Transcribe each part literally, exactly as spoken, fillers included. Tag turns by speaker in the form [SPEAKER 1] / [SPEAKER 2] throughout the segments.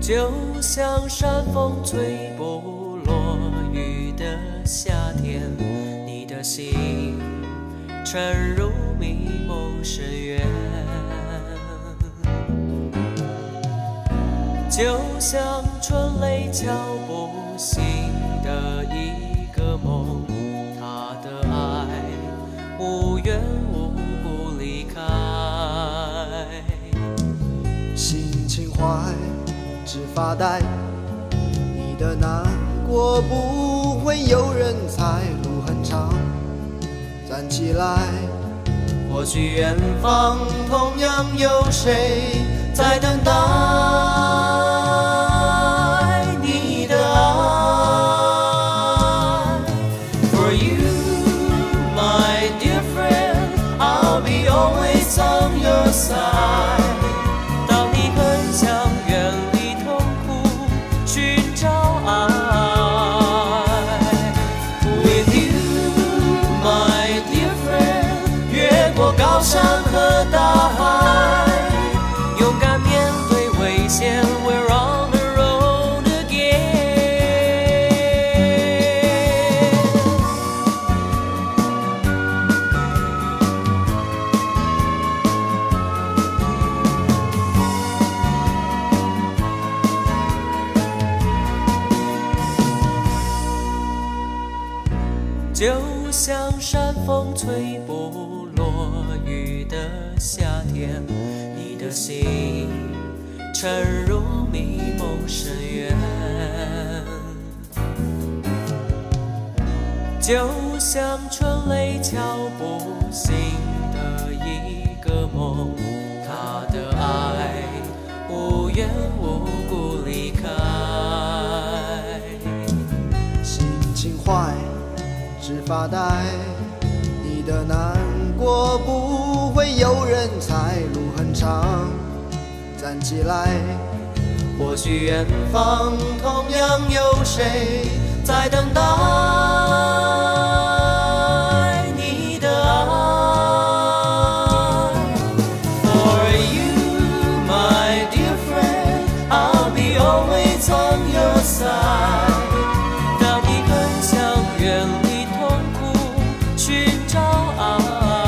[SPEAKER 1] 就像山风吹不落雨的夏天，你的心沉入迷梦深渊，就像春雷敲不醒的一个梦，他的爱无缘无故离开，
[SPEAKER 2] 心情坏只发呆，你的难过不会有人猜，路很长，站起来，
[SPEAKER 1] 或许远方同样有谁在等待你的爱。 For you, my dear friend, I'll be always on your side。 当你很想远离痛苦，寻找爱。With you, my dear friend， 越过高山和大海。 勇敢面对危险 ，We're on the road again。就像山风吹不落雨的夏天。 你的心沉入迷梦深渊，就像春雷敲不醒的一个梦，他的爱无缘无故离开。
[SPEAKER 2] 心情坏只发呆，你的难过不会有人猜，路很长，站起来，
[SPEAKER 1] 或许远方同样有谁在等待你的爱。For you, my dear friend, I'll be always on your side。当你很想远离痛苦，寻找爱。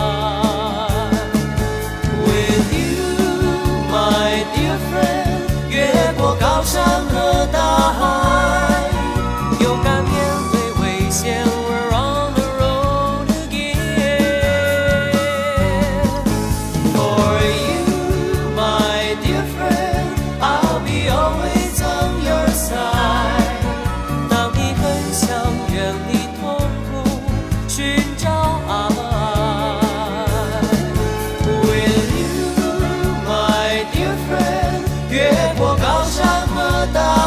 [SPEAKER 1] 高山和大海，勇敢面对危险 ，We're on the road again。For you, my dear friend, I'll be always on your side。当你很想远离痛苦，寻找爱。 With you, my dear friend， 越过高山和大海。